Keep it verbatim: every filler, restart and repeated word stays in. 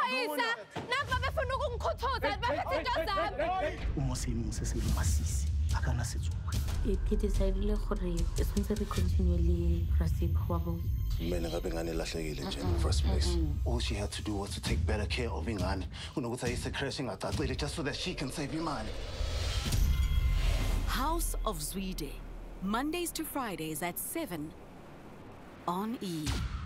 Xwayisa, napa bafuna ukungikhuthuza baphethe into zami. Uma seemong se se masisi a kana setsoga. Ke decidile gore e tshwanetse re continue le Rasipho wa bo. Mina ngabe ngane lahlekile nje in the first place. All she had to do was to take better care of ingane. Kunokuthi ayise crash ingacacile just so that she can save imali. House of Zwide, Mondays to Fridays at seven on E.